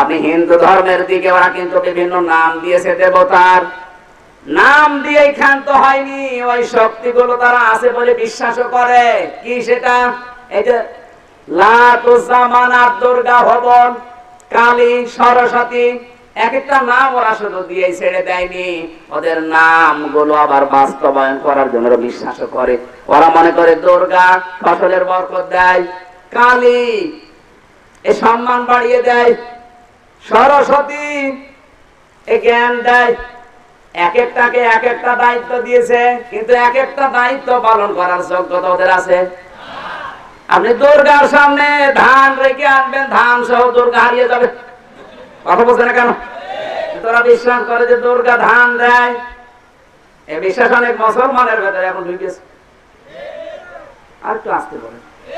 আপনি হিন্দু ধর্মের দিকে ওরা কিন্তু বিভিন্ন নাম দিয়েছে দেবতার, নাম দিয়ে ক্ষান্ত হয়নি, ওই শক্তিগুলো তারা আছে বলে বিশ্বাসও করে। কি সেটা? এই যে লাত, উজ্জা, মানাত, দুর্গা, ভবন, কালী, সরস্বতী, এক একটা নাম ওরা শুধু দিয়ে ছেড়ে দেয়নি, ওদের নামগুলো আবার বাস্তবায়ন করার জন্য বিশ্বাসও করে। ওরা মনে করে দুর্গা ফসলের বরকত দেয়, কালী এ সম্মান বাড়িয়ে দেয়, সরস্বতী এ জ্ঞান দেয়। এক একটাকে এক একটা দায়িত্ব দিয়েছে, কিন্তু এক একটা দায়িত্ব পালন করার যোগ্যতা ওদের আছে। আপনি দুর্গার সামনে ধান রেখে আনবেন, ধান সহ দুর্গা হারিয়ে যাবে। কথা বলছে না কেন? তোরা বিশ্বাস করে যে দুর্গা ধান দেয়, এই বিশ্বাস অনেক মুসলমানের ভেতরে এখন ঢুকেছে। আর একটু আসতে বলে,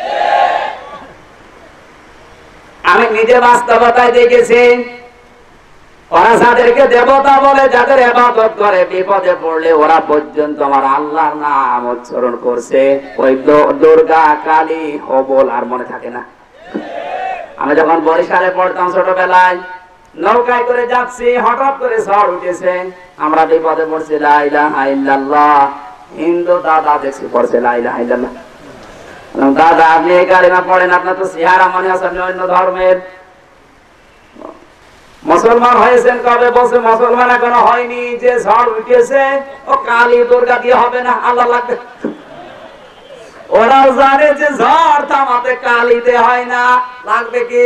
আমি নিজে বাস্তবতায় দেখেছি, ওরা যাদেরকে দেবতা বলে, যাদের ইবাদত করে, বিপদে পড়লে ওরা পর্যন্ত আমার আল্লাহর নাম উচ্চারণ করছে। ওই দুর্গা, কালী, হবল আর মনে থাকে না। আমি যখন বরিশালে পড়তাম ছোটবেলায়, নৌকায় করে যাচ্ছি, হঠাৎ করে ঝড় উঠেছে, আমরা বিপদে পড়ছি, লা ইলাহা ইল্লাল্লাহ। হিন্দু দাদা দেখছি পড়ছে লা ইলাহা ইল্লাল্লাহ। দাদা আপনি এই কালিমা পড়েন, আপনার তো চেহারা মনে আছে আপনি অন্য ধর্মের। মুসলমান হয়েছেন কবে? বলছে মুসলমান এখনো হয়নি, যে ঝড় উঠেছে ও কালী দুর্গা দিয়ে হবে না, আল্লাহ লাগবে। ওরা জানে যে ঝড় থামাতে কালীতে হয় না, লাগবে কি?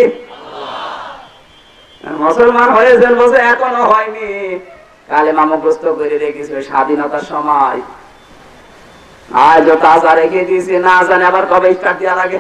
মুসলমান হয়েছেন বলছে এখনো হয়নি। কালেমা মুখস্থ করে রেখেছে স্বাধীনতার সময়, আজও তাজা রেখে দিয়েছি, না জানে আবার কবে স্টার্ট দেওয়া লাগে।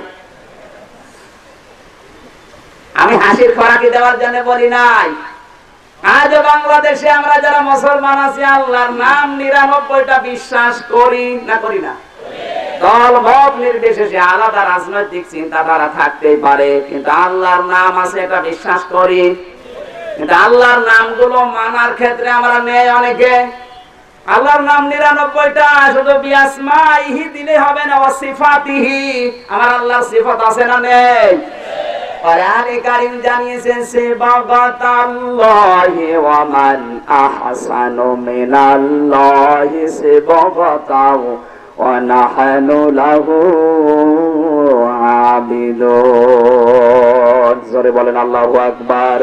আমি হাসির খোরাকি দেওয়ার জন্য বলি নাই। আজও বাংলাদেশে আমরা যারা মুসলমান আছি, আল্লাহর নাম ৯৯টা বিশ্বাস করি না, করি না? দল মত নির্বিশেষে আলাদা রাজনৈতিক চিন্তাধারা থাকতেই পারে, কিন্তু আল্লাহর নাম আছে এটা বিশ্বাস করি। কিন্তু আল্লাহর নামগুলো মানার ক্ষেত্রে আমরা নেই অনেকে। আল্লাহর নাম ৯৯টা, শুধু বিআসমাইহি দিলে হবে না, ওয়া সিফাতিহি, আমার আল্লাহর সিফাত আছে না নেই? কোরআনে কারীম জানিয়েছেন, সিবগাতাল্লাহি ওয়া মান আহসানু মিনাল্লাহি সিবগাতাও ওয়া নাহনু লাহু আবিদুন। জোরে বলেন আল্লাহু আকবার।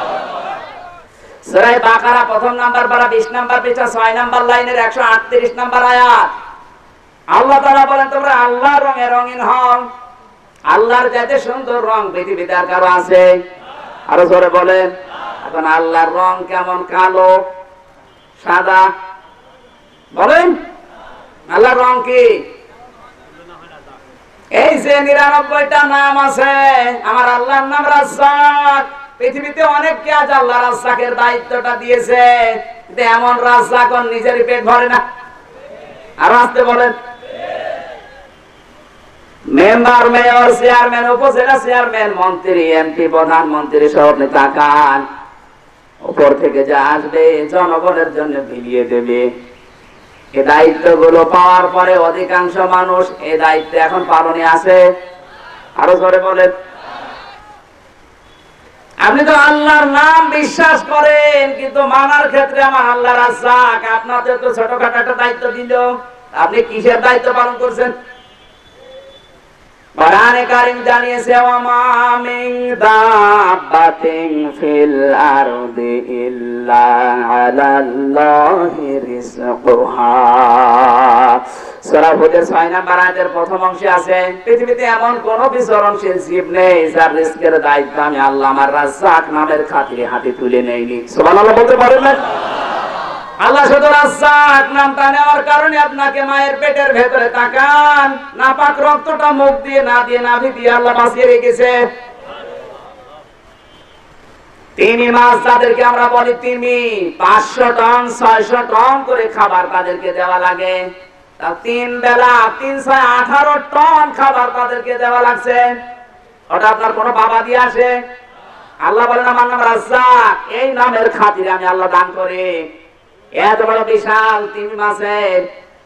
সূরা বাকারা প্রথম নাম্বার পারা 20 নাম্বার পৃষ্ঠা 6 নাম্বার লাইনের 138 নাম্বার আয়াত। আল্লাহ তাআলা বলেন, তোমরা আল্লাহর রঙে রঙিন হও। আল্লাহর যাতে সুন্দর রং পৃথিবীতে আর কারো আছে? আরো জোরে বলেন। এখন আল্লাহর রং কেমন? কালো, সাদা? বলেন আল্লাহর রং কি? এই যে ৯৯টা নাম আছে, আমার আল্লাহর নাম রাজ্জাক। পৃথিবীতে অনেককে আজ আল্লাহ রাজ্জাকের দায়িত্বটা দিয়েছে, কিন্তু এমন রাজ্জাক নিজের পেট ভরে না। আর আসতে বলেন, member, mayor, chairman, upazila chairman, মন্ত্রী, এমপি, প্রধানমন্ত্রী সব আপনি তাকান, উপর থেকে যা আসবে জনগণের জন্য বিলিয়ে দেবে। এই দায়িত্বগুলো পাওয়ার পরে অধিকাংশ মানুষ এই দায়িত্ব এখন পালনে আছে। আরো জোরে বলেন। আপনি তো আল্লাহর নাম বিশ্বাস করেন, কিন্তু মানার ক্ষেত্রে আমার আল্লাহ রাজ্জাক। আপনাদের তো ছোটখাটো একটা দায়িত্ব দিল, আপনি কিসের দায়িত্ব পালন করছেন? কোরআনে কারীম জানিয়েছে, ওয়া মা মিন দাব্বাতিন ফিল আরদি ইল্লা আলাল্লাহি রিজকুহা। সূরা হুদের 6 নাম্বার আয়াতের প্রথম অংশে আছে, পৃথিবীতে এমন কোন বিচরণশীল জীব নেই যার রিজকের দায়িত্ব আমি আল্লাহ আমার রাজ্জাক নামের খাতিরে হাতে তুলে নেইনি। সুবহানাল্লাহ বলতে পারেন না? আল্লাহ শুধু রাজ্জাক নামটা নেওয়ার কারণে আপনাকে মায়ের পেটের ভেতরে তাকান, নাপাক রক্তটা মুখ দিয়ে না দিয়ে নাভি দিয়ে আল্লাহ বাঁচিয়ে রেখেছে। 3 মাস যাদেরকে আমরা বলি তিমি, 500 টন 600 টন করে খাবার তাদেরকে দেওয়া লাগে। তা 3 বেলা 3 6 18 টন খাবার তাদেরকে দেওয়া লাগছে। ওটা আপনার কোনো বাবা দিয়ে আসে? আল্লাহ বলেন, আমার নাম রাজ্জাক, এই নামের খাতিরে আমি আল্লাহ দান করি। এত বড় বিশাল 3 মাসের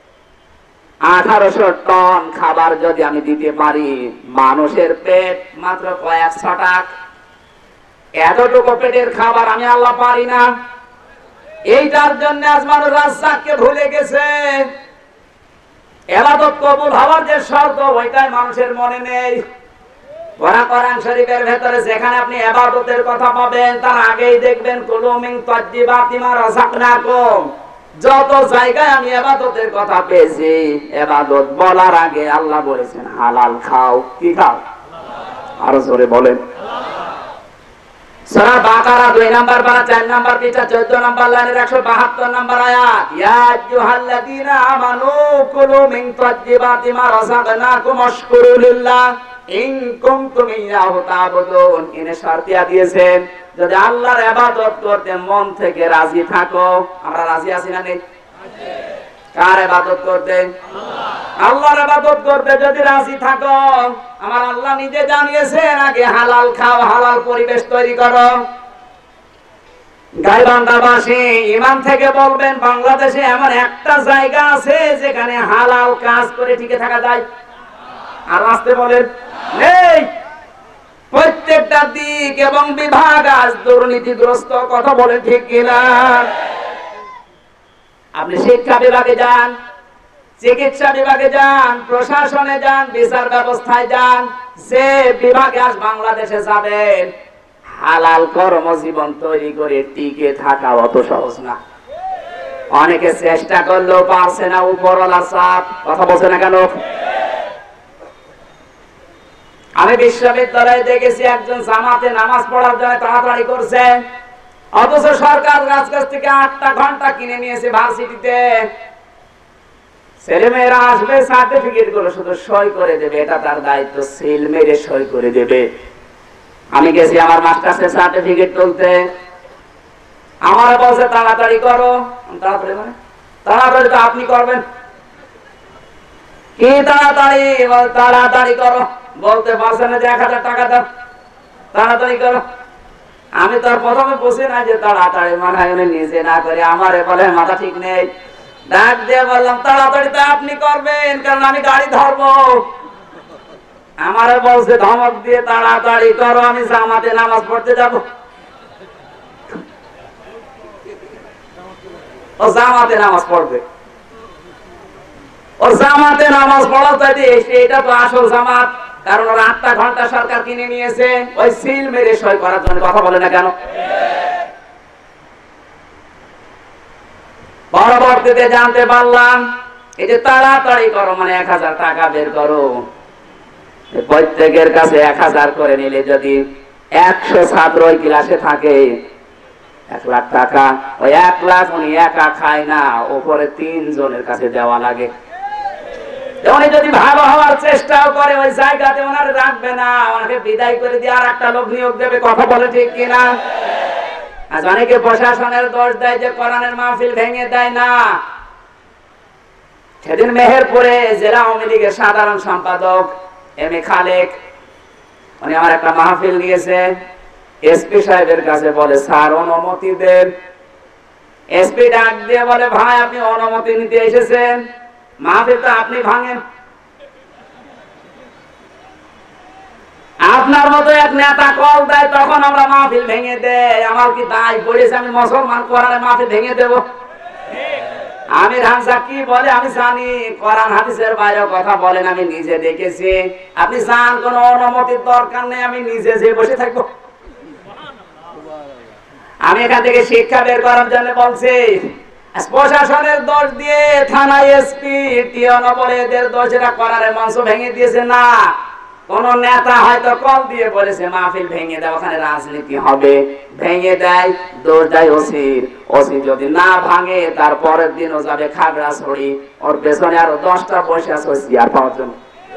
1800 টন খাবার যদি আমি দিতে পারি, মানুষের পেট মাত্র কয়েক ছটাক। এতটুকু পেটের খাবার আমি আল্লাহ পারি না। এইটার জন্য আসমানুর রাজ্জাককে ভুলে গেছে। ইবাদত কবুল হওয়ার যে শর্ত ওইটাই মানুষের মনে নেই। কোরআন শরীফের ভেতরে যেখানে আপনি ইবাদতের কথা পাবেন তার আগেই দেখবেন কুলু মিন তাজ্জিবাতি মা রাযাকনাকুম। যত জায়গায় আমি ইবাদতের কথা পেয়েছি, ইবাদত বলার আগে আল্লাহ বলেছেন হালাল খাও। কি খাও? আরো জোরে বলেন। সূরা বাকারা 2 নাম্বার পারা 4 নাম্বার পৃষ্ঠা 14 নাম্বার লাইনের 172 নাম্বার আয়াত, ইয়া আইয়ুহাল্লাযীনা আমানু কুলু মিন তাজ্জিবাতি মা রাযাকনাকুম ওয়াশকুরু লিল্লাহ ইন কুনতুম ইয়াহু তা'বুদুন। ইনি শর্তিয়া দিয়েছেন যদি আল্লাহর ইবাদত করতে মন থেকে রাজি থাকো। আমরা রাজি আছি না নেই? কার ইবাদত করতে? আল্লাহর ইবাদত করতে যদি রাজি থাকো, আমার আল্লাহ নিজে জানিয়েছেন আগে হালাল খাও, হালাল পরিবেশ তৈরি করো। গাইবান্ধাবাসী ইমান থেকে বলবেন বাংলাদেশে এমন একটা জায়গা আছে যেখানে হালাল কাজ করে টিকে থাকা যায়? আর আসতে বলেন নেই। প্রত্যেকটা দিক এবং বিভাগ আজ দুর্নীতিগ্রস্ত। কথা বলেন ঠিক কিনা? আপনি শিক্ষা বিভাগে যান, চিকিৎসা বিভাগে যান, প্রশাসনে যান, বিচার ব্যবস্থায় যান, যে বিভাগে আজ বাংলাদেশে যাবেন, হালাল কর্মজীবন তৈরি করে টিকে থাকা অত সহজ না। অনেকে চেষ্টা করলেও পারছে না, উপরওয়ালা চাপ। কথা বলছে না কেন? আমি বিশ্ববিদ্যালয়ে দেখেছি একজন জামাতে নামাজ পড়ার জন্য তাড়াতাড়ি করছে, অথচ সরকার কাছ থেকে 8টা ঘন্টা কিনে নিয়েছে ভার্সিটিতে। ছেলে মেয়েরা আসবে, সার্টিফিকেট গুলো শুধু সই করে দেবে, এটা তার দায়িত্ব, সিল মেরে সই করে দেবে। আমি গেছি আমার মাস্টার্সের সার্টিফিকেট তুলতে, আমার বলছে তাড়াতাড়ি করো। তাড়াতাড়ি মানে তাড়াতাড়ি তো আপনি করবেন। কি তাড়াতাড়ি? তাড়াতাড়ি করো। বলতে পারছে না যে 1000 টাকা দাও, তাড়াতাড়ি করো। আমি তো প্রথমে বুঝি না যে তাড়াতাড়ি মানে উনি নিজে না করে আমারে বলে মাথা ঠিক নেই। ডাক দিয়ে বললাম তাড়াতাড়ি তো আপনি করবেন, কারণ আমি গাড়ি ধরবো। আমারে বলছে ধমক দিয়ে তাড়াতাড়ি করো, আমি জামাতে নামাজ পড়তে যাব। ও জামাতে নামাজ পড়বে, ও জামাতে নামাজ পড়া চাইতে এটা তো আসল জামাত, কারণ ওরা 8টা ঘন্টা সরকার কিনে নিয়েছে ওই সিল মেরে সই করার জন্য। কথা বলে না কেন? পরবর্তীতে জানতে পারলাম এই যে তাড়াতাড়ি করো মানে 1000 টাকা বের করো। প্রত্যেকের কাছে 1000 করে নিলে যদি 100 ছাত্র ওই ক্লাসে থাকে, 1 লাখ টাকা। ওই 1 লাখ উনি একা খায় না, উপরে 3 জনের কাছে দেওয়া লাগে। উনি যদি ভালো হওয়ার চেষ্টাও করে ওই জায়গাতে ওনারে রাখবে না, ওনাকে বিদায় করে দিয়ে আর একটা লোক নিয়োগ দেবে। কথা বলে ঠিক কিনা? আজ অনেকে প্রশাসনের দোষ দেয় যে কোরআনের মাহফিল ভেঙে দেয় না। সেদিন মেহেরপুরে জেলা আওয়ামী লীগের সাধারণ সম্পাদক এম এ খালেক উনি আমার একটা মাহফিল নিয়েছে, এসপি সাহেবের কাছে বলে স্যার অনুমতি দেন। এসপি ডাক দিয়ে বলে ভাই আপনি অনুমতি নিতে এসেছেন, মাহফিল তো আপনি ভাঙেন। আপনার মতো এক নেতা কল দেয় তখন আমরা মাহফিল ভেঙে দেয়। আমার কি দায় পড়েছে আমি মুসলমান কোরআনের মাহফিল ভেঙে দেব? আমির হামজা কি বলে আমি জানি, কোরআন হাদিসের বাইরে কথা বলেন, আমি নিজে দেখেছি। আপনি জান কোনো অনুমতির দরকার নেই, আমি নিজে যে বসে থাকবো। আমি এখান থেকে শিক্ষা বের করার জন্য বলছি। প্রশাসনের দোষ দিয়ে থানায় এসপি টিওনো বলে এদের দোষ, এরা কোরআনের মঞ্চ ভেঙে দিয়েছে না। কোন নেতা হয়তো কল দিয়ে বলেছে মাহফিল ভেঙে দেয়, ওখানে রাজনীতি হবে, ভেঙে দেয়, দোষ দেয় ওসির। ওসি যদি না ভাঙে তার পরের দিনও যাবে খাগড়াছড়ি, ওর পেছনে আরো 10টা বসে আছে চেয়ার পাওয়ার জন্য।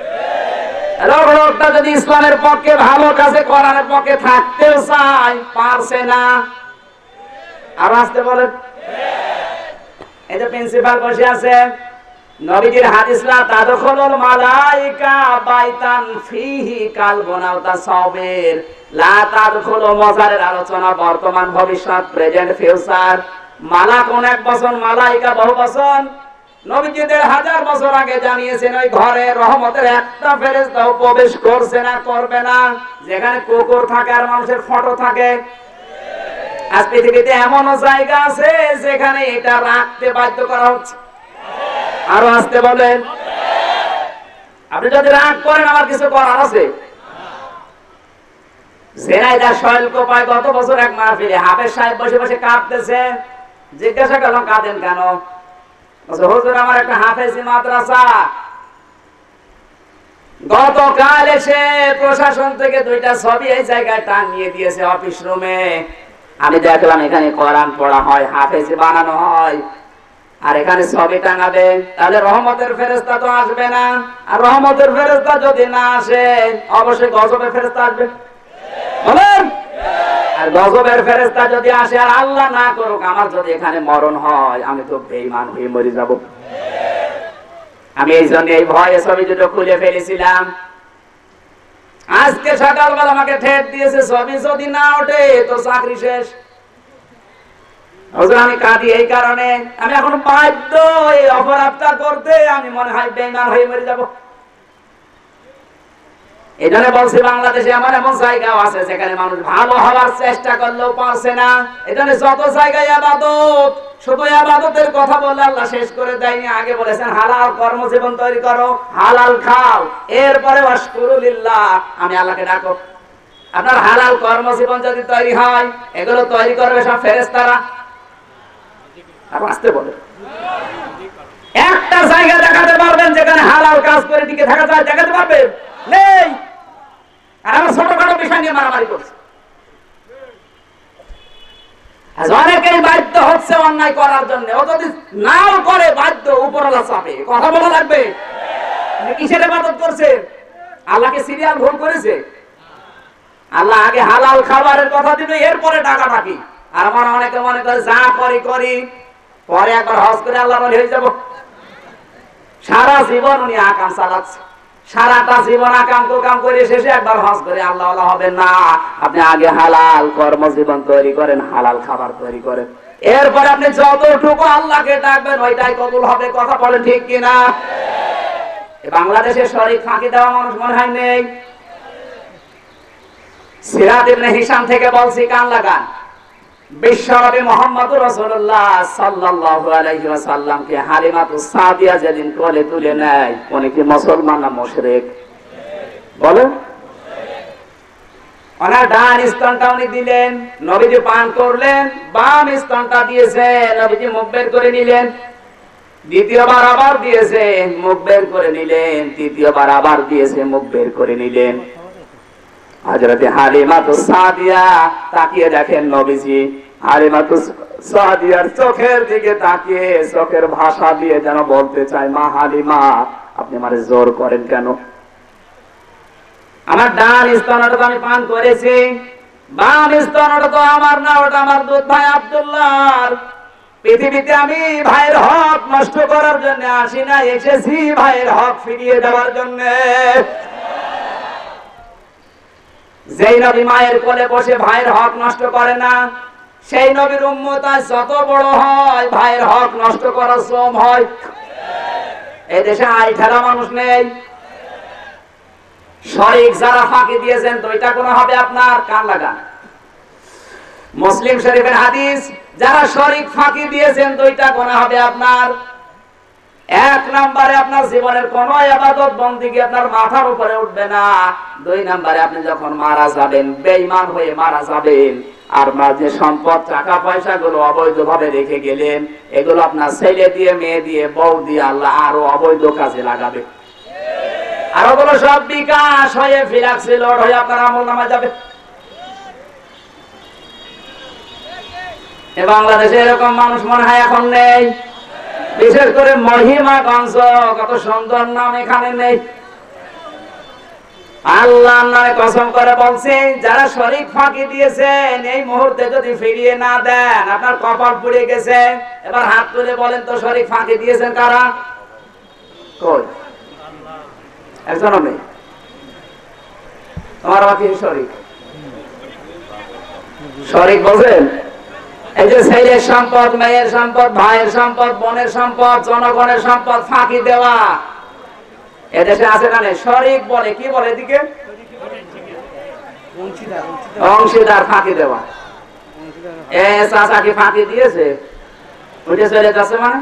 লোকটা যদি ইসলামের পক্ষে ভালো কাজে কোরআনের পক্ষে থাকতেও চায়, পারছে না। আর আসতে বলেন এই যে প্রিন্সিপাল বসে আছে, নবীজির হাদিস লা তাদখুলুল মালায়েকা বাইতান ফিহি কালবুন আও তাসাবির। লা তাদখুলু মজারের আলোচনা, বর্তমান ভবিষ্যৎ প্রেজেন্ট ফিউচার। মালাক অনেক বচন, মালায়েকা বহু বচন। নবীজি ১৫০০ বছর আগে জানিয়েছেন ওই ঘরে রহমতের একটা ফেরেশতাও প্রবেশ করছে না, করবে না, যেখানে কুকুর থাকে আর মানুষের ফটো থাকে। আজ পৃথিবীতে এমনও জায়গা আছে যেখানে এটা রাখতে বাধ্য করা হচ্ছে। আরো আসতে বলেন। আপনি যদি রাগ করেন আমার কিছু করার আছে। ঝিনাইদহ শৈলকুপায় গত বছর এক মাহফিলে হাফেজ সাহেব বসে বসে কাঁদতেছে। জিজ্ঞাসা করলাম কাঁদেন কেন? হুজুর আমার একটা হাফেজি মাদ্রাসা, গতকাল এসে প্রশাসন থেকে 2টা ছবি এই জায়গায় টাঙিয়ে দিয়েছে অফিস রুমে। আমি দেখলাম এখানে কোরআন পড়া হয়, হাফেজি বানানো হয়, আর এখানে ছবি টাঙাবে, তাহলে রহমতের ফেরেশতা তো আসবে না। আর রহমতের ফেরেশতা যদি না আসে অবশ্যই গজবের ফেরেশতা আসবে, বলেন। আর গজবের ফেরেশতা যদি আসে আর আল্লাহ না করুক আমার যদি এখানে মরণ হয়, আমি তো বেঈমান হয়ে মরে যাব। আমি এই জন্য এই ভয়ে ছবি দুটো খুলে ফেলেছিলাম। আজকে সকালবেলা আমাকে ঠেট দিয়েছে, ছবি যদি না ওঠে তো চাকরি শেষ। হুজুর আমি কাঁদি এই কারণে, আমি এখন বাধ্য এই অপরাধটা করতে, আমি মনে হয় বেঈমান হয়ে মরে যাব। এই জন্য বলছি বাংলাদেশে এমন এমন জায়গাও আছে যেখানে মানুষ ভালো হওয়ার চেষ্টা করলেও পারছে না। এই জন্য যত জায়গায় ইবাদত, শুধু ইবাদতের কথা বলে আল্লাহ শেষ করে দেয়নি। আগে বলেছেন হালাল কর্মজীবন তৈরি করো, হালাল খাও, এরপরে ওয়াশকুরুলিল্লাহ, আমি আল্লাহকে ডাকো। আপনার হালাল কর্মজীবন যদি তৈরি হয়, এগুলো তৈরি করবে সব ফেরেশতারা। আর আসতে বলে একটা জায়গা দেখাতে পারবেন যেখানে হালাল কাজ করে টিকে থাকা যায়? দেখাতে পারবেন? নেই। আর আমার ছোটখাটো বিষয় নিয়ে মারামারি করছে। অনেকেই বাধ্য হচ্ছে অন্যায় করার জন্য, ও যদি নাও করে বাধ্য উপরওয়ালা চাপে। কথা বলা লাগবে। কিসের ইবাদত করছে? আল্লাহকে সিরিয়াল ভুল করেছে। আল্লাহ আগে হালাল খাবারের কথা দিবে, এরপরে টাকা টাকি। আর আমার অনেকে মনে করে যা করি করি, পরে একবার হজ করে আল্লাহ বলে হয়ে যাব। সারা জীবন উনি আকাম চালাচ্ছে, সারাটা জীবন আকাম কুকাম করে শেষে একবার হজ করে আল্লাহ আল্লাহ হবেন না। আপনি আগে হালাল কর্মজীবন তৈরি করেন, হালাল খাবার তৈরি করেন, এরপরে আপনি যতটুকু আল্লাহকে ডাকবেন ওইটাই কবুল হবে। কথা বলেন ঠিক কিনা? বাংলাদেশে শরীক ফাঁকি দেওয়া মানুষ মনে হয় নেই। সিরাত ইবনে হিশাম থেকে বলছি, কান লাগান। বিশ্বনবী মুহাম্মদুর রাসূলুল্লাহ সাল্লাল্লাহু আলাইহি ওয়াসাল্লামকে হালিমাতুস সাদিয়া যেদিন কোলে তুলে নেয়, উনি কি মুসলমান না মুশরিক? বলেন। ওনার ডান স্তনটা উনি দিলেন, নবীজি পান করলেন, বাম স্তনটা দিয়েছে, নবীজি মুখ বের করে নিলেন, দ্বিতীয়বার আবার দিয়েছে, মুখ বের করে নিলেন, তৃতীয়বার আবার দিয়েছে, মুখ বের করে নিলেন। হযরতে হালিমাতুস সাদিয়া তাকিয়ে দেখেন নবীজি হালিমাতুস সাদিয়ার চোখের দিকে তাকিয়ে চোখের ভাষা দিয়ে যেন বলতে চায়, মা হালিমা আপনি আমারে জোর করেন কেন? আমার ডান স্তনটা তো আমি পান করেছি, বাম স্তনটা তো আমার না, ওটা আমার দুধ ভাই আব্দুল্লাহর। পৃথিবীতে আমি ভাইয়ের হক নষ্ট করার জন্য আসি না, এসেছি ভাইয়ের হক ফিরিয়ে দেওয়ার জন্য। যেই নবী মায়ের কোলে বসে ভাইয়ের হক নষ্ট করে না, সেই নবীর উম্মত যত বড় হয় ভাইয়ের হক নষ্ট করার শ্রম হয়। এই দেশে আইঠারা মানুষ নেই। শরীক যারা ফাঁকি দিয়েছেন দুইটা গুনাহ হবে আপনার। কান লাগান। মুসলিম শরীফের হাদিস, যারা শরীক ফাঁকি দিয়েছেন দুইটা গুনাহ হবে আপনার। এক নম্বরে আপনার জীবনের কোন ইবাদত বন্দেগী আপনার মাথার উপরে উঠবে না। দুই নম্বরে আপনি যখন মারা যাবেন বেঈমান হয়ে মারা যাবেন, আর যে সম্পদ টাকা পয়সা গুলো অবৈধভাবে রেখে গেলেন, এগুলো আপনার ছেলে দিয়ে মেয়ে দিয়ে বউ দিয়ে আল্লাহ আরো অবৈধ কাজে লাগাবে। আর ওগুলো সব বিকাশ হয়ে ফিলাক্সি লোড হয়ে আপনার আমলনামায় যাবে। বাংলাদেশে এরকম মানুষ মনে হয় এখন নেই। বিশেষ করে মহিমাগঞ্জ, কত সুন্দর নাম, এখানে নেই। আল্লাহর নামে কসম করে বলছি, যারা শরীক ফাঁকি দিয়েছেন এই মুহূর্তে যদি ফিরিয়ে না দেন আপনার কপাল পুড়ে গেছে। এবার হাত তুলে বলেন তো শরীক ফাঁকি দিয়েছেন কারা? কই? একজনও নেই। তোমার বাকি শরীক, শরীক বলছেন এই যে ছেলের সম্পদ, মেয়ের সম্পদ, ভাইয়ের সম্পদ, বোনের সম্পদ, জনগণের সম্পদ ফাঁকি দেওয়া এদেশে আছে না? শরিক বলে, কি বলে এদিকে? অংশীদার ফাঁকি দেওয়া। এ চাচা কি ফাঁকি দিয়েছে? উঠে চলে যাচ্ছে মানে?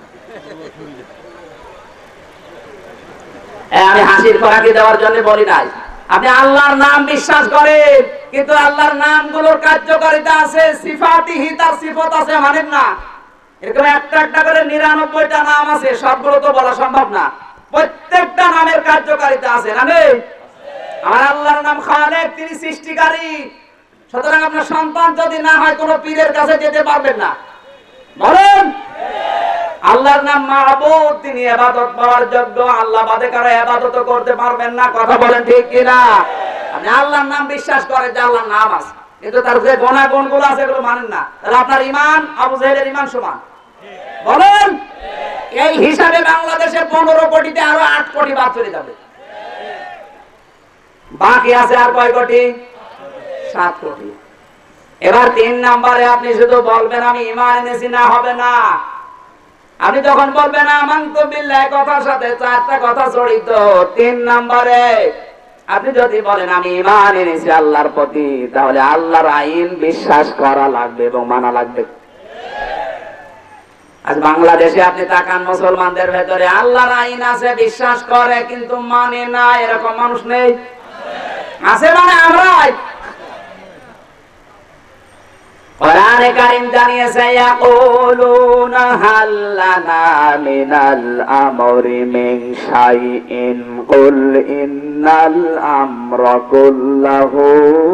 আমি হাসির ফাঁকি দেওয়ার জন্য বলি নাই। আপনি আল্লাহর নাম বিশ্বাস করেন, কিন্তু আল্লাহর নামগুলোর কার্যকারিতা আছে, সিফাতিহি, তার সিফত আছে, মানেন না? এরকম একটা একটা করে 99টা নাম আছে, সবগুলো তো বলা সম্ভব না। প্রত্যেকটা নামের কার্যকারিতা আছে, না নেই? আমার আল্লাহর নাম খালেক, তিনি সৃষ্টিকারী। সুতরাং আপনার সন্তান যদি না হয়, কোন পীরের কাছে যেতে পারবেন না। বলেন, আল্লাহর নাম মাহবুব, তিনি ইবাদত পাওয়ার যোগ্য। আল্লাহ বাদে কারো ইবাদত করতে পারবেন না। কথা বলেন ঠিক কিনা? আপনি আল্লাহর নাম বিশ্বাস করেন যে আল্লাহর নাম আছে, কিন্তু তার যে গুণাগুণগুলো আছে এগুলো মানেন না, তাহলে আপনার ঈমান আবু জাহেলের ঈমান সমান। বলেন, এই হিসাবে বাংলাদেশে 15 কোটিতে আরো 8 কোটি বাদ চলে যাবে। বাকি আছে আর কয় কোটি? 7 কোটি। এবার 3 নম্বরে আপনি শুধু বলবেন আমি ঈমান এনেছি, না হবে না। আপনি যখন বলবেন আমানতু বিল্লাহ, কথার সাথে 4টা কথা জড়িত। 3 নম্বরে আপনি যদি বলেন আমি ঈমান এনেছি আল্লাহর প্রতি, তাহলে আল্লাহর আইন বিশ্বাস করা লাগবে এবং মানা লাগবে। আজ বাংলাদেশে আপনি তাকান, মুসলমানদের ভেতরে আল্লাহর আইন আছে, বিশ্বাস করে, কিন্তু মানে না, এরকম মানুষ নেই? আছে মানে আমরাই। কোরআনে কারীম জানিয়েছে, ইয়াকুলুনা হাল লানা মিনাল আমরি মিন শাইইন কুল ইন্নাল আমরা কুল্লাহু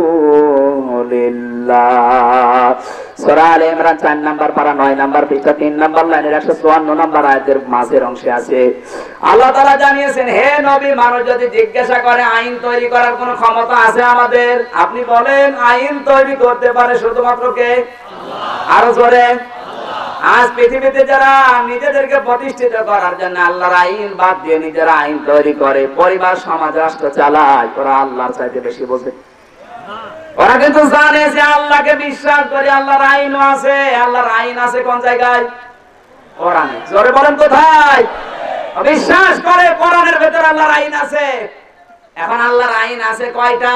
লিল্লাহ। সূরা আলে ইমরান 4 নম্বর পারা 9 নম্বর পৃষ্ঠা 3 নম্বর লাইনের 154 নম্বর আয়াতের মাঝের অংশে আছে। আল্লাহ তাআলা জানিয়েছেন, হে নবী, মানুষ যদি জিজ্ঞাসা করে আইন তৈরি করার কোন ক্ষমতা আছে আমাদের, আপনি বলেন আইন তৈরি করতে পারে শুধুমাত্র কে? আল্লাহ। আরো জোরে। আজ পৃথিবীতে যারা নিজেদেরকে প্রতিষ্ঠিত করার জন্য আল্লাহর আইন বাদ দিয়ে নিজেরা আইন তৈরি করে, পরিবার, সমাজ, রাষ্ট্র চালায়, ওরা আল্লাহর চাইতে বেশি বোঝে। ওরা কিন্তু জানে যে আল্লাহকে বিশ্বাস করে, আল্লাহর আইনও আছে। আল্লাহর আইন আছে কোন জায়গায়? কোরআনে। জোরে বলেন, কোথায়? বিশ্বাস করে কোরআনের ভেতর আল্লাহর আইন আছে। এখন আল্লাহর আইন আছে কয়টা?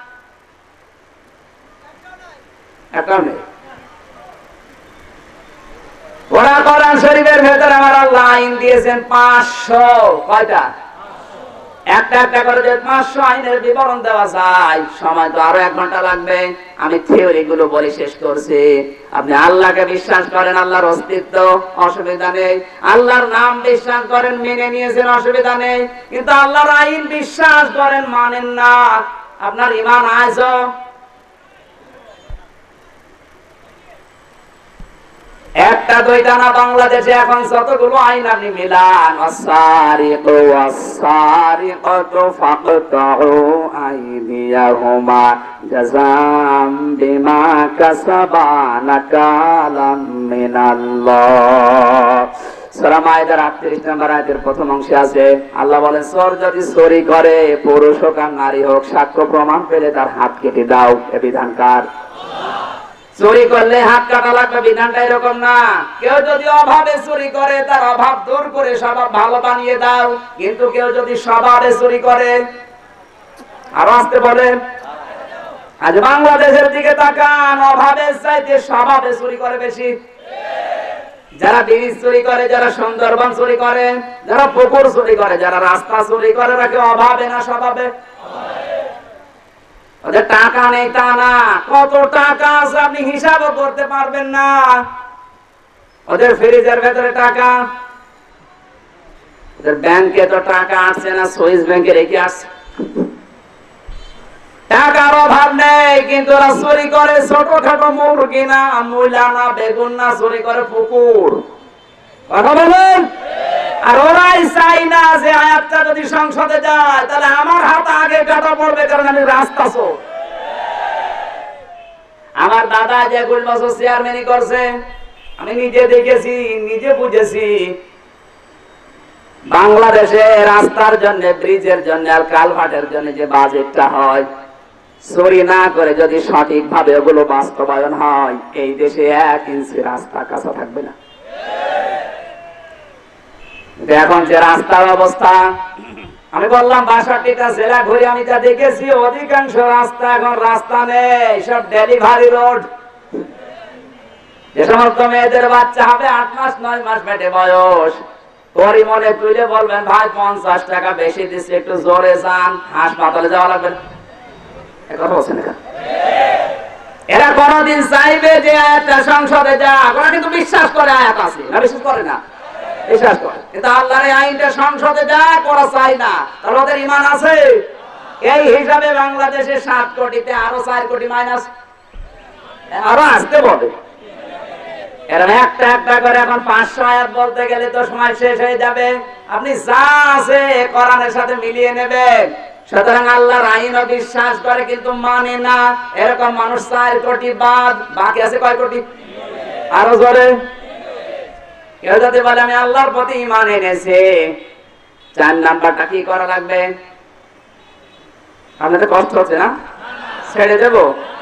একটাও নেই। ওরা কোরআন শরীফের ভেতর আমার আল্লাহ আইন দিয়েছেন 500। কয়টা? একটা একটা করে যে 500 আইনের বিবরণ দেওয়া যায়, সময় তো আরো 1 ঘন্টা লাগবে। আমি থিওরি গুলো বলে শেষ করছি। আপনি আল্লাহকে বিশ্বাস করেন, আল্লাহর অস্তিত্ব, অসুবিধা নেই। আল্লাহর নাম বিশ্বাস করেন, মেনে নিয়েছেন, অসুবিধা নেই। কিন্তু আল্লাহর আইন বিশ্বাস করেন, মানেন না, আপনার ঈমান আছে। একটা দুইটা না, বাংলাদেশে এখন যতগুলো আইন আপনি মিলান, ওয়াসারিকু ওয়াসারিকাতু ফাকতাউ আইদিয়াহুমা জাযাম বিমা কাসাবা নাকালাম মিনাল্লাহ। সূরা মায়েদার 38 নম্বর আয়াতের প্রথম অংশে আছে, আল্লাহ বলেন, চোর যদি চুরি করে, পুরুষ হোক আর নারী হোক, সাক্ষ্য প্রমাণ পেলে তার হাত কেটে দাও। এ বিধান কার? চুরি করলে হাত কাটা লাগবে, বিধানটা এরকম না। কেউ যদি অভাবে চুরি করে, তার অভাব দূর করে স্বভাব ভালো বানিয়ে দাও। কিন্তু কেউ যদি স্বভাবে চুরি করে, আরো আসতে বলেন, আজ বাংলাদেশের দিকে তাকান, অভাবের চাইতে স্বভাবে চুরি করে বেশি। যারা ব্রিজ চুরি করে, যারা সুন্দরবন চুরি করে, যারা পুকুর চুরি করে, যারা রাস্তা চুরি করে, তাকে অভাবে না স্বভাবে? ওদের টাকা নেই তা না, কত টাকা আছে আপনি হিসাবও করতে পারবেন না। ওদের ফ্রিজের ভেতরে টাকা, ওদের ব্যাংকে তো টাকা আসছে না, সুইস ব্যাংকে রেখে আসছে। টাকার অভাব নেই, কিন্তু ওরা চুরি করে ছোটখাটো মুরগি না, মূলা না, বেগুন না, চুরি করে পুকুর। কথা বলেন। আর ওরাই চাই না যে আয়াতটা যদি সংসদে যায়, তাহলে আমার হাত আগে কাটা পড়বে, কারণ আমি রাস্তা চোর। আমার দাদা যে 20 বছর চেয়ারম্যানি করছে, আমি নিজে দেখেছি, নিজে বুঝেছি। বাংলাদেশে রাস্তার জন্য, ব্রিজের জন্য আর কালভার্টের জন্য যে বাজেটটা হয়, চুরি না করে যদি সঠিকভাবে ওগুলো বাস্তবায়ন হয়, এই দেশে 1 ইঞ্চি রাস্তা কাঁচা থাকবে না। এখন যে রাস্তার অবস্থা, আমি বললাম 62টা জেলা ঘুরে আমি যা দেখেছি, অধিকাংশ রাস্তা এখন রাস্তা নেই, সব ডেলিভারি রোড। যে সমস্ত মেয়েদের বাচ্চা হবে 8 মাস 9 মাস পেটে বয়স, তোরই মনে তুলে বলবেন ভাই 50 টাকা বেশি দিচ্ছে, একটু জোরে যান, হাসপাতালে যাওয়া লাগবে না। কথা বলছেন না? এরা কোনদিন চাইবে যে আয়াতটা সংসদে যাক? ওরা কিন্তু বিশ্বাস করে আয়াত আছে, না বিশ্বাস করে না? বিশ্বাস করে, কিন্তু আল্লাহর এই আইনটা সংসদে যাক ওরা চায় না। তাহলে ওদের ঈমান আছে? এই হিসাবে বাংলাদেশে 7 কোটিতে আরো 4 কোটি মাইনাস, আরো আসতে বলে। এরা একটা একটা করে এখন 500 আয়াত বলতে গেলে তো সময় শেষ হয়ে যাবে। আপনি যা আছে কোরআনের সাথে মিলিয়ে নেবেন। সুতরাং আল্লাহর আইনও বিশ্বাস করে কিন্তু মানে না, এরকম মানুষ 4 কোটি বাদ, বাকি আছে কয় কোটি? আরো জোরে। কেউ যদি বলে আমি আল্লাহর প্রতি ঈমান এনেছি, 4 নাম্বারটা কি করা লাগবে? আপনাদের কষ্ট হচ্ছে না? ছেড়ে দেব?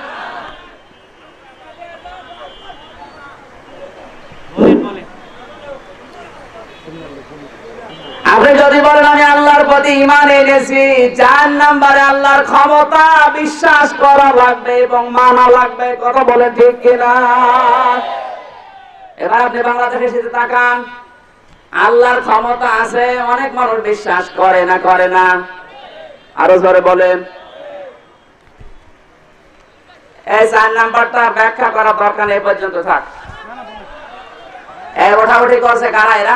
আপনি যদি বলেন আমি আল্লাহর প্রতি ঈমান এনেছি, 4 নম্বরে আল্লাহর ক্ষমতা বিশ্বাস করা লাগবে এবং মানা লাগবে। কথা বলেন ঠিক কিনা? এবার আপনি বাংলাদেশে এসে তাকান, আল্লাহর ক্ষমতা আছে, অনেক মানুষ বিশ্বাস করে না, করে না? আরো জোরে বলেন। এই 4 নাম্বারটা ব্যাখ্যা করা দরকার নেই, পর্যন্ত থাক। এই ওঠাউঠি করছে কারা? এরা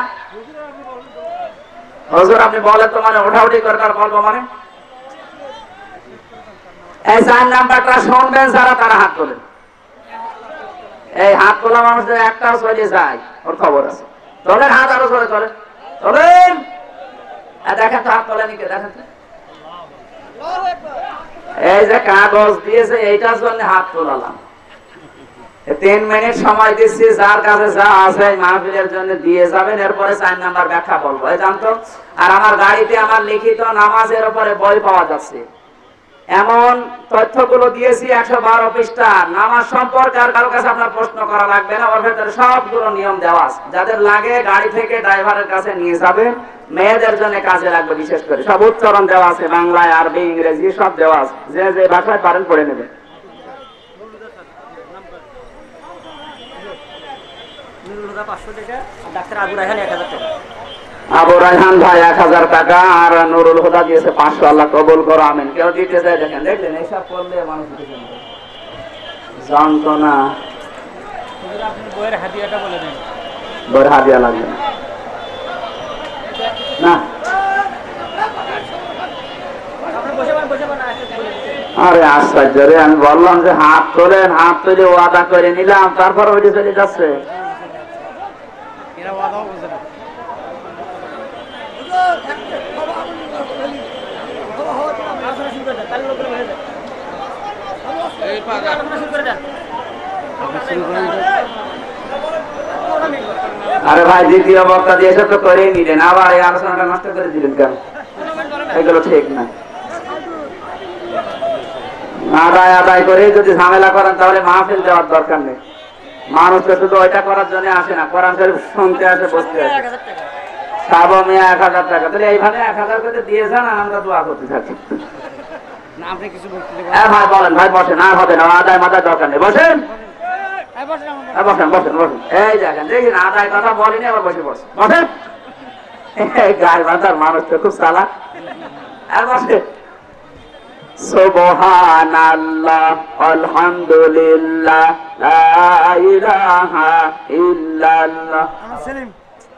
হুজুর আপনি বলেন তো, মানে ওঠাউঠি করে তার বলবো মানে? এই 4 নাম্বারটা শুনবেন যারা, তারা হাত তোলেন। এই হাত তোলা মানুষদের একটাও চলে যায়, ওর খবর আছে। তোলেন হাত, আরো জোরে তোলেন, তোলেন। দেখেন তো হাত তোলেন কে, দেখেন তো। এই যে কাগজ দিয়েছে এইটার জন্য হাত তোলালাম। 3 মিনিট সময় দিচ্ছি, যার কাছে যা আছে মাহফিলের জন্য দিয়ে যাবেন, এরপরে 4 নাম্বার ব্যাখ্যা বলবো। এই জানতো, আর আমার গাড়িতে আমার লিখিত নামাজের উপরে বই পাওয়া যাচ্ছে, এমন তথ্যগুলো দিয়েছি 112 পৃষ্ঠা নামাজ সম্পর্কে। আর কারো কাছে আপনার প্রশ্ন করা লাগবে না, ওর ভেতরে সবগুলো নিয়ম দেওয়া আছে। যাদের লাগে গাড়ি থেকে ড্রাইভারের কাছে নিয়ে যাবেন, মেয়েদের জন্য কাজে লাগবে বিশেষ করে। সব উচ্চারণ দেওয়া আছে, বাংলায়, আরবি, ইংরেজি সব দেওয়া আছে, যে যে ভাষায় পারেন পড়ে নেবেন। আবু রায়হান ভাই 1000 টাকা, আর নুরুল হুদা দিয়েছে 500। আল্লাহ কবুল করো, আমিন। কেউ দিতে চাই দেখেন, দেখলেন এইসব করলে মানুষ জানতো না। বইয়ের হাদিয়া লাগবে না। আরে আশ্চর্য রে, আমি বললাম যে হাত তোলেন, হাত তুলে ওয়াদা করে নিলাম, তারপর ওইটি চলে যাচ্ছে। আরে ভাই, দ্বিতীয় বক্তা দিয়েছে তো করেই নিলেন, আবার এই আলোচনাটা নষ্ট করে দিলেন কেন? এগুলো ঠিক না। আদায় আদায় করে যদি ঝামেলা করেন, তাহলে মাহফিল দেওয়ার দরকার নেই। মানুষ তো শুধু ওইটা করার জন্য আসে না, কোরআন শরীফ শুনতে আসে, বসতে আসে। সাবো মিয়া 1000 টাকা, তাহলে এইভাবে 1000 করে দিয়ে যান, আর আমরা দোয়া করতে থাকি। ভাই বলেন, ভাই বসেন, আর হবে না, আদায় মাদায় দরকার নেই, বসেন বসেন বসেন বসেন। এই দেখেন, দেখেন আদায় কথা বলিনি, আবার বসে বসে বসেন। গায়ে বাঁধার মানুষ তো খুব চালাক। আর বসে। সুবহানাল্লাহ, আলহামদুলিল্লাহ, লা ইলাহা ইল্লাল্লাহ। সেলিম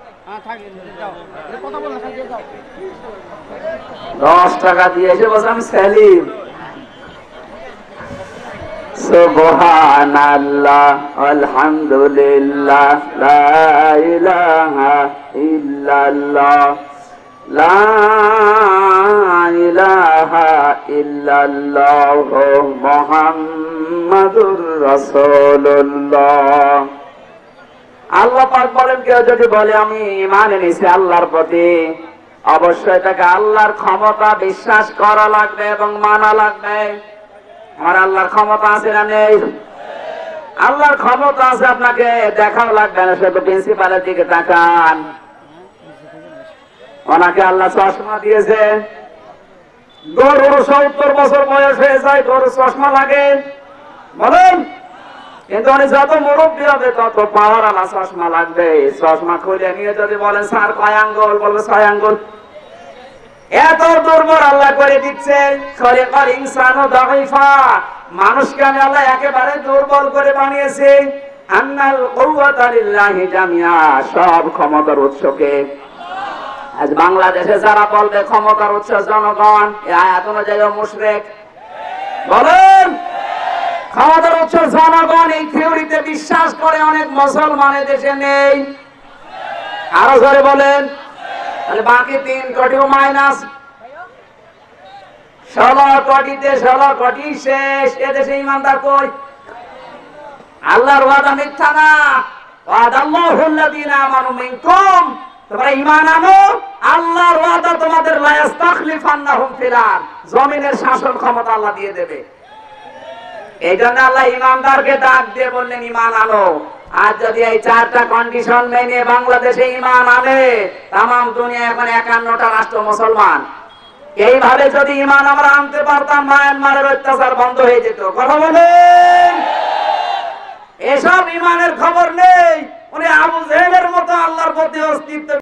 10 টাকা দিয়েছে, বলছে আমি সেলিম। সুবহানাল্লাহ, আলহামদুলিল্লাহ, লা ইলাহা ইল্লাল্লাহ, লা ইলাহা ইল্লাল্লাহ, মুহাম্মাদুর রাসূলুল্লাহ। আল্লাহ পাক বলেন, কেউ যদি বলে আমি ঈমান এনেছি আল্লাহর প্রতি, অবশ্যই তাকে আল্লাহর ক্ষমতা বিশ্বাস করা লাগবে এবং মানা লাগবে। আমার আল্লাহর ক্ষমতা আছে না নেই? আল্লাহর ক্ষমতা আছে, আপনাকে দেখাও লাগবে না, শুধু প্রিন্সিপালের দিকে তাকান। ওনাকে আল্লাহ চশমা দিয়েছে। গরুর 70 বছর বয়স হয়ে যায়, গরুর চশমা লাগে বলেন? কিন্তু উনি যত মুরব্বী হবে তত পাওয়ার আলা চশমা লাগবে। চশমা খুলে নিয়ে যদি বলেন স্যার কয় আঙ্গুল, বলবে 6 আঙ্গুল। এত দুর্বল আল্লাহ করে দিচ্ছে। খলিকাল ইনসানু দাঈফা, মানুষকে আমি আল্লাহ একেবারে দুর্বল করে বানিয়েছি। আন্নাল কুওয়াতা লিল্লাহি জামিআ, সব ক্ষমতার উৎসকে। আজ বাংলাদেশে যারা বলবে ক্ষমতার উৎস জনগণ, এই আয়াত অনুযায়ী মুশরিক। বলেন ক্ষমতার উৎস জনগণ, এই থিওরিতে বিশ্বাস করে অনেক মুসলমান দেশে নেই। আরো জোরে বলেন। তাহলে বাকি 3 কোটি মাইনাস 16 কোটিতে 16 কোটি শেষ। এদেশে ইমানদার কই? আল্লাহর ওয়াদা মিথ্যা না। ওয়াদাল্লাহুল্লাযীনা আমানু মিনকুম, তোমরা ঈমান আনো, আল্লাহর ওয়াদা তোমাদের লা ইস্তাখলিফান্নাহুম ফিল আরদ, জমিনের শাসন ক্ষমতা আল্লাহ দিয়ে দেবে। এইজন্য আল্লাহ ইমানদারকে ডাক দিয়ে বললেন ঈমান আনো। আর যদি এই 4টা কন্ডিশন মেনে বাংলাদেশে ঈমান আনে, তামাম দুনিয়া এখন 51টা রাষ্ট্র মুসলমান। এইভাবে যদি ঈমান আমরা আনতে পারতাম, মায়ানমারের অত্যাচার বন্ধ হয়ে যেত। কথা বলেন? এসব ঈমানের খবর নেই। উনি আবু জেহেলের মতো আল্লাহর প্রতি অস্তিত্ব